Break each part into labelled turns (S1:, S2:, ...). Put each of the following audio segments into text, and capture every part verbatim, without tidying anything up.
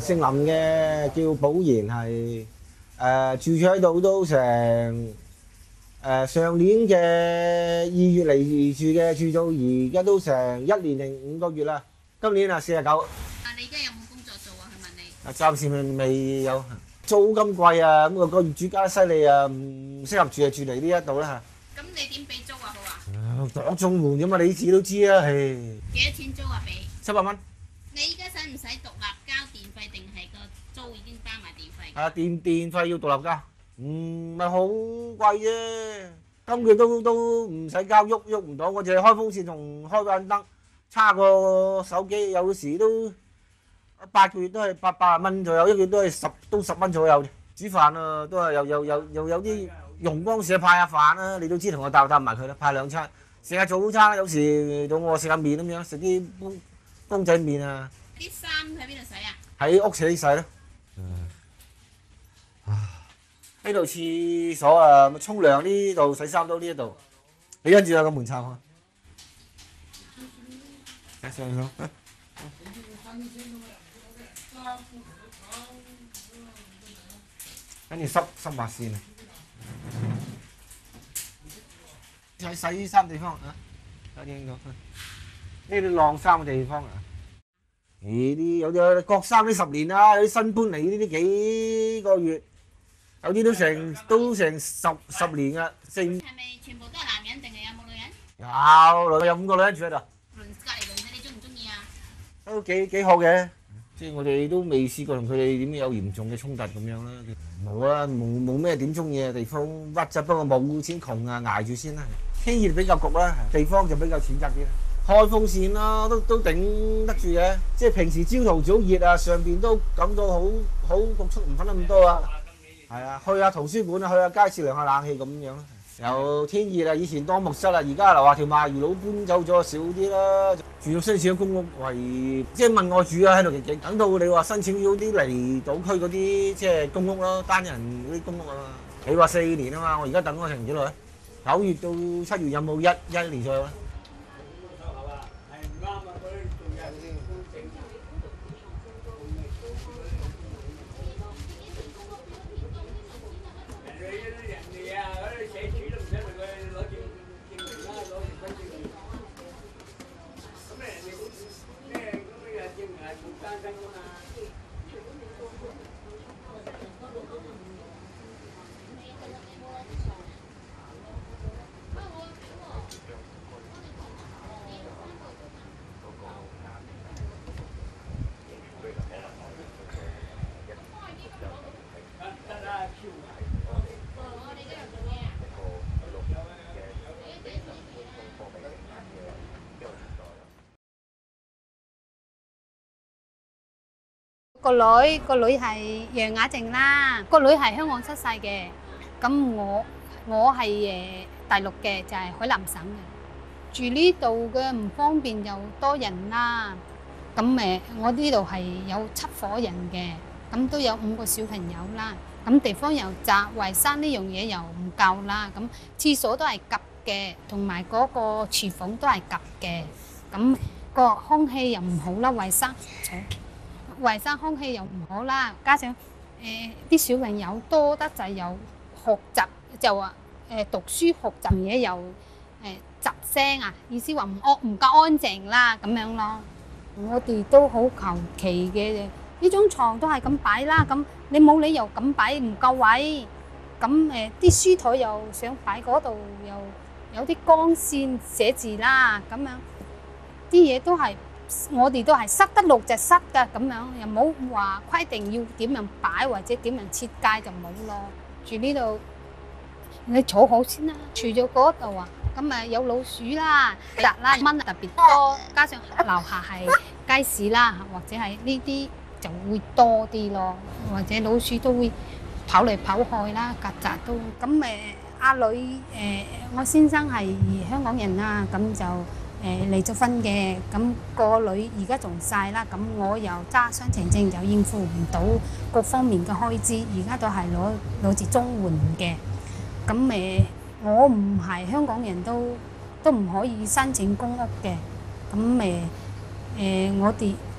S1: 姓林嘅叫寶賢係誒住咗喺度都成誒上年嘅二月嚟住嘅，住到而家都成一年零五個月啦。今年啊四十九。
S2: 啊，你而家有冇工作做啊？佢問你。
S1: 啊，暫時未未有。租金貴啊，咁個個業主加得犀利啊，唔適合住就住嚟呢一度啦
S2: 嚇。咁你點俾租啊？好啊？
S1: 攞綜援啫嘛，你自己都知啊，係。
S2: 幾多錢租啊？俾
S1: 七百蚊。
S2: 你依家使唔使獨立交電費定係個租已經包埋電費？
S1: 啊，電電費要獨立交，唔係好貴啫。今個月都都唔使交，喐喐唔到，我淨係開風扇同開盞燈，叉個手機，有時都八個月都係八百蚊左右，一個月都係十都十蚊左右。煮飯啊，都係有有有又有啲陽光社派下飯啦，你都知同我搭搭埋佢啦，派兩餐，食下早餐，有時到我食下麵咁樣，食啲公公仔麵啊。
S2: 啲衫喺邊度洗啊？
S1: 喺屋企洗咯。嗯。呢度廁所啊，沖涼呢度，洗衫都呢一度。你跟住有個門插開。上去咯。跟住濕濕滑線啊！喺洗衫地方啊，有啲呢啲晾衫嘅地方啊。呢啲有啲國衫呢十年啦，有啲新搬嚟呢啲幾個月，有啲都成都成十十年噶。成係
S2: 咪全部都係男人定係有冇女人？
S1: 有，有五個女人住喺度。
S2: 鄰隔離鄰舍你中唔中意啊？
S1: 都幾幾好嘅，即係我哋都未試過同佢哋點有嚴重嘅衝突咁樣啦。冇啊，冇冇咩點中意嘅地方，屈質不過冇錢窮啊，捱住先啦。天熱比較焗啦，地方就比較淺窄啲啦。開風扇啦，都都頂得住嘅。即係平時朝頭早熱啊，上邊都感到好好焗促，唔瞓得咁多啊。係啊，去下圖書館啊，去下街市涼下冷氣咁樣咯。有天熱啊，以前當木室啦，而家樓下條賣魚佬搬走咗少啲啦。住到新市嘅公屋為即係問我住啊喺度極極，等到你話申請咗啲離島區嗰啲即係公屋咯，單人嗰啲公屋啊嘛。你話四年啊嘛，我而家等咗成幾耐？九月到七月有冇一一年左右咧？
S3: 個女個女係楊雅靜啦，個女係香港出世嘅，咁我我係誒大陸嘅，就係海南省嘅。住呢度嘅唔方便又多人啦，咁誒我呢度係有七夥人嘅，咁都有五個小朋友啦，咁地方又窄，衞生呢樣嘢又唔夠啦，咁廁所都係夾嘅，同埋嗰個廚房都係夾嘅，咁個空氣又唔好啦，衞生。衞生空氣又唔好啦，加上誒啲小朋友多得滯，又學習就話誒讀書學習嘢又誒雜聲啊，意思話唔安唔夠安靜啦咁樣咯。我哋都好求其嘅，呢張牀都係咁擺啦，咁你冇理由咁擺唔夠位。咁誒啲書枱又想擺嗰度，又有啲光線寫字啦，咁樣啲嘢都係。我哋都係塞得落就塞㗎咁樣，又冇話規定要點樣擺或者點樣設計就冇咯。住呢度你坐好先啦。除咗嗰度啊，咁啊有老鼠啦、曱甴蚊特別多，加上樓下係街市啦，或者係呢啲就會多啲咯。或者老鼠都會跑嚟跑去啦，曱甴都咁誒。阿女誒，我先生係香港人啦，咁就。誒離咗婚嘅，咁個女而家仲細啦，咁我又揸雙程證，就應付唔到各方面嘅開支，而家都係攞攞住綜援嘅。咁誒，我唔係香港人都都唔可以申請公屋嘅。咁誒誒，我哋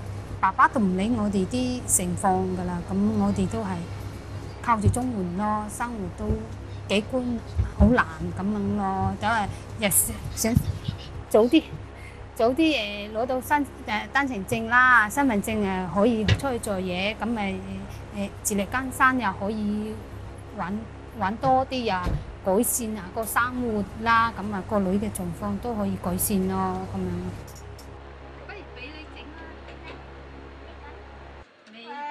S3: 爸爸都唔理我哋啲情況㗎啦，咁我哋都係靠住綜援咯，生活都幾官好難咁樣咯，都係日想早啲早啲誒攞到身誒單程證啦，身份證誒可以出去做嘢，咁咪誒自力更生又可以揾揾多啲啊，改善啊個生活啦，咁啊個女嘅狀況都可以改善咯，咁樣。不如俾你整啦，未得。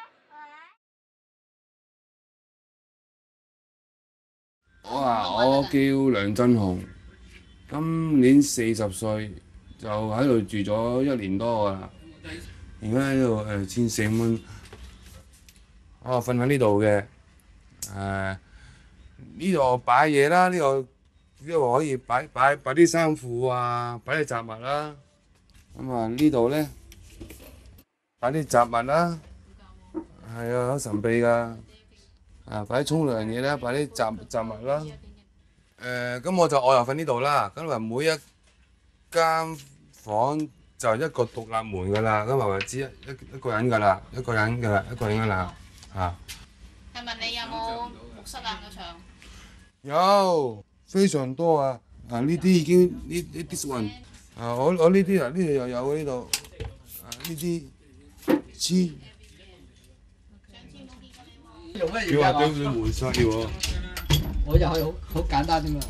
S4: 我啊，我叫梁振雄，今年四十歲，就喺度住咗一年多噶啦。而家喺度誒千四蚊，我瞓喺呢度嘅。誒呢度擺嘢啦，呢度呢度可以擺擺擺啲衫褲啊，擺啲雜物啦。咁啊呢度咧擺啲雜物啦，係啊好神秘㗎。啊，擺啲沖涼嘢啦，擺啲雜雜物啦。誒，咁我就我又瞓呢度啦。咁啊，每一間房就一個獨立門㗎啦。咁啊，只一一一個人㗎啦，一個人㗎啦，一個人㗎啦。嚇。
S2: 係問你有冇浴室啊？個牆？
S4: 有，非常多啊！啊，呢啲已經呢呢 this one。啊，我我呢啲啊，呢度又有呢度。啊，呢啲黐。佢話對佢門塞喎，
S5: 我就係好好簡單啫嘛。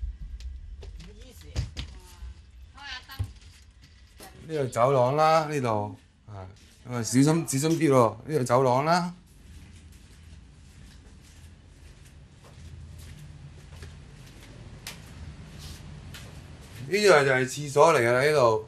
S4: 呢度走廊啦，呢度啊，咁啊小心小心啲喎，呢度走廊啦。呢度就係廁所嚟㗎啦，呢度。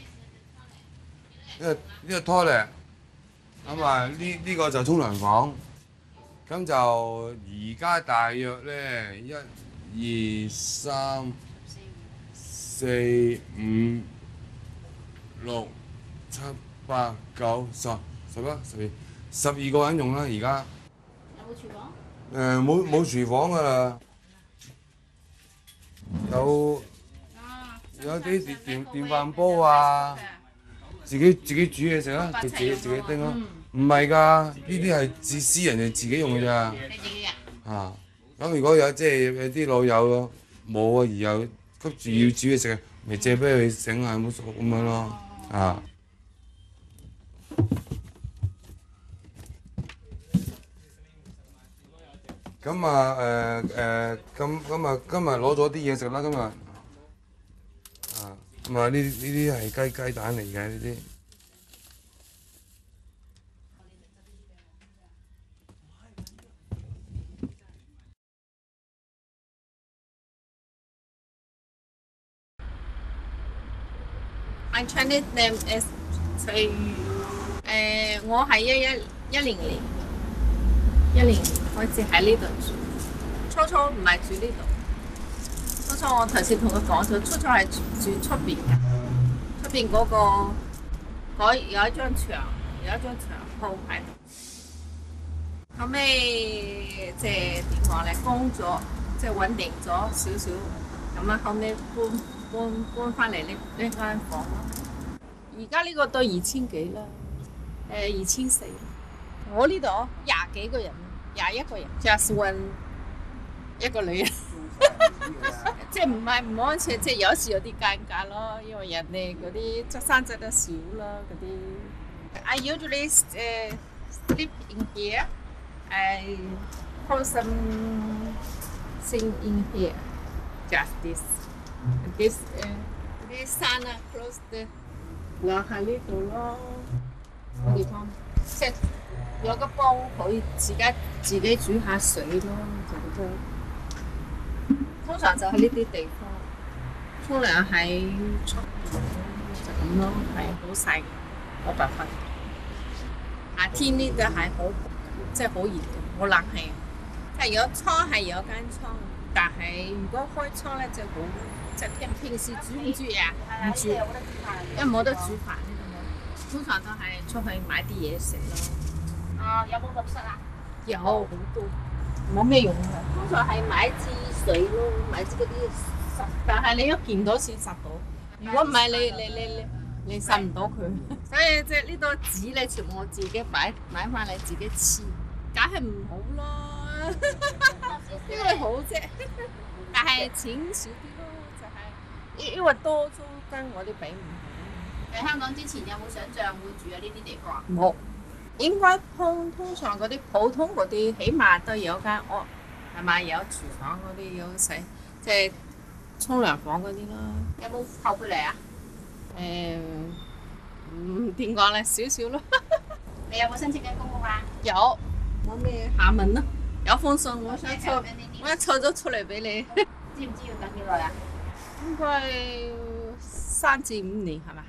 S4: 呢個呢個拖嚟，咁啊呢呢個就沖涼房。咁就而家大約咧，一、二、三、四、五、六、七、八、九、十、十一、十二、十二個人用啦。而家
S2: 有冇廚房？
S4: 誒冇冇廚房㗎啦，有有啲電電電飯煲啊，自己自己煮嘢食啦，自己自己叮咯。唔係㗎，呢啲係自私人哋自己用㗎咋。
S2: 你自己嘅？
S4: 啊，咁如果有即係有啲老友冇啊，而又急住要煮嘢食，咪借俾佢整下冇所咁樣咯。啊。咁啊誒誒，咁咁啊今日攞咗啲嘢食啦，今日。啊，咁啊呢呢啲係雞雞蛋嚟嘅呢啲。
S6: My Chinese name is 翠玉。誒，我係一一一零年，一零年開始喺呢度住。初初唔係住呢度，初初我頭先同佢講咗，初初係住出邊嘅。出邊嗰個嗰有一張牆，有一張牆鋪喺度。後尾即係點講咧？供咗，即係穩定咗少少。咁啊，後尾搬。搬搬翻嚟呢呢間房咯，而家呢個都二千幾啦，誒二千四。我呢度廿幾個人，廿一個人 ，just one 一個女人，即係唔係唔安全，即係有時有啲尷尬咯，因為人哋嗰啲出生仔得少啦，嗰啲。I usually uh, sleep in here. I put some thing in here, just this. This 誒啲山啊 ，close 嘅落喺呢度咯，個地方即係有個煲可以自己自己煮下水咯，就咁。通常就喺呢啲地方，沖涼喺出邊就咁咯，係好細，冇辦法。夏天呢就係好即係好熱嘅，冇冷氣，即係有窗係有間窗，但係如果開窗咧就好。即係平平時煮唔煮嘢？唔煮，因為冇得煮飯呢度冇。通常都係出去買啲嘢食咯。啊，有冇浴室啊？有好多，冇咩用嘅。通常係買支水咯，買支嗰啲濕。但係你一見到先濕到。如果唔係你你你你你信唔到佢。所以即係呢度紙咧，全部我自己擺買翻嚟自己黐，梗係唔好咯。因為好啫，但係錢少啲咯，就係因為多租金我哋俾唔起。
S2: 嚟香港之前有冇想像會住喺呢啲地方？
S6: 冇，應該通通常嗰啲普通嗰啲，起碼都有間屋，係咪有廚房嗰啲，有洗即係沖涼房嗰啲啦。
S2: 有冇後悔嚟啊？
S6: 誒，嗯點講咧？少少咯。
S2: 你有冇申請緊公屋啊？
S6: 有，冇咩下文咯。有封信我想
S2: 湊
S6: 湊，我一湊咗出嚟俾你。
S2: 知唔知要等幾耐啊？
S6: 應該三至五年係嘛？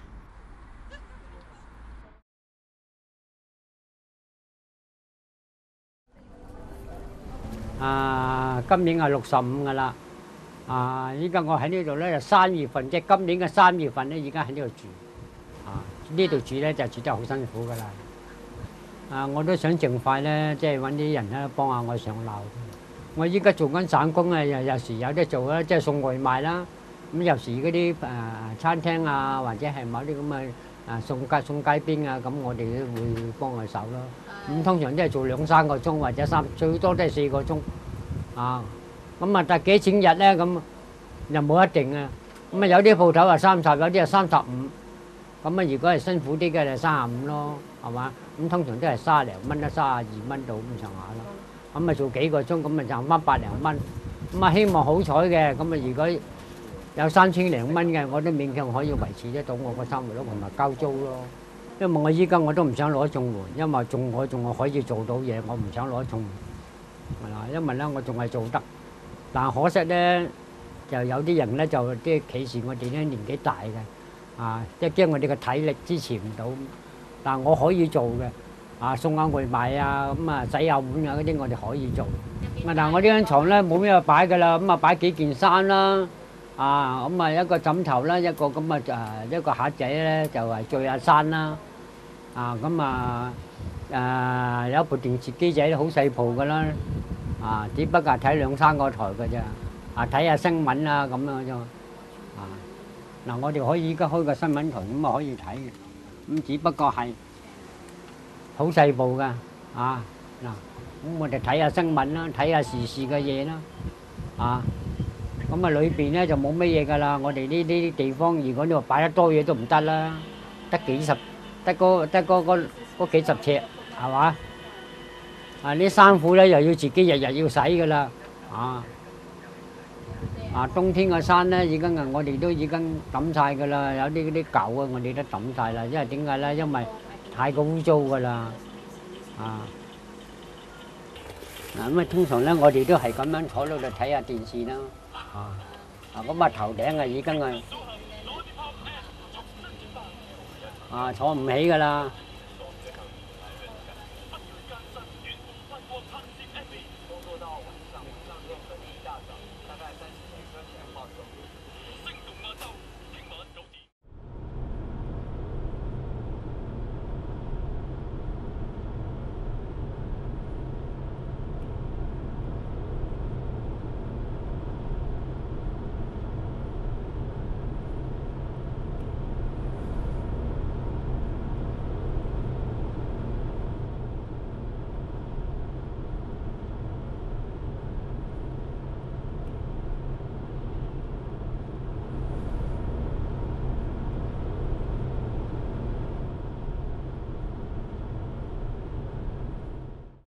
S7: 啊，今年係六十五噶啦。啊，依家我喺呢度咧，就三月份，即係今年嘅三月份咧，而家喺呢度住。啊，呢度住咧就住得好辛苦噶啦。啊，我都想盡快咧，即係揾啲人咧幫下我上樓。我依家做緊散工啊，有有時有啲做啦，即係送外賣啦。咁有時嗰啲誒餐廳啊，或者係某啲咁嘅啊送街送街邊啊，咁我哋都會幫佢手咯。咁通常都係做兩三個鐘或者三，最多都係四個鐘。啊，咁啊但幾錢日咧？咁又冇一定啊。咁啊有啲鋪頭係三十，有啲係三十五。咁啊如果係辛苦啲嘅就三十五咯，係嘛？咁通常都係卅零蚊啦，卅二蚊到咁上下咯。咁啊做幾個鐘，咁啊賺翻百零蚊。咁啊希望好彩嘅，咁啊如果有三千零蚊嘅，我都勉強可以維持得到我個生活咯，同埋交租咯。因為我依家我都唔想攞綜援，因為仲我仲可以做到嘢，我唔想攞綜援。係啦，因為咧我仲係做得，但可惜咧就有啲人咧就即係歧視我哋咧年紀大嘅，啊即係驚我哋嘅體力支持唔到。但我可以做嘅，啊送下外賣啊，咁啊洗下碗啊嗰啲我哋可以做。啊但我呢張牀咧冇咩擺㗎啦，咁啊擺幾件衫啦。啊，咁啊一個枕頭啦，一個咁啊誒一個盒仔咧就係聚下山啦。啊，咁啊誒有一部電視機仔好細部噶啦。啊，只不過係睇兩三個台嘅啫。啊，睇下新聞啊咁樣啫。啊，嗱我哋可以依家開個新聞台咁啊可以睇嘅。咁只不過係好細部㗎。啊，嗱，咁我哋睇下新聞啦，睇下時事嘅嘢啦。啊。咁啊，裏邊咧就冇乜嘢㗎啦。我哋呢呢啲地方，如果你話擺得多嘢都唔得啦，得幾十，得嗰得嗰嗰嗰幾十尺，係嘛？啊，啲衫褲咧又要自己日日要洗㗎啦，啊啊，冬天嘅衫咧已經啊，我哋都已經抌晒㗎啦。有啲嗰啲舊啊，我哋都抌晒啦。因為點解咧？因為太過污糟㗎啦，啊。嗱咁啊，通常咧我哋都係咁樣坐喺度睇下電視啦。啊！啊咁啊頭頂啊已經係啊坐唔起㗎啦〜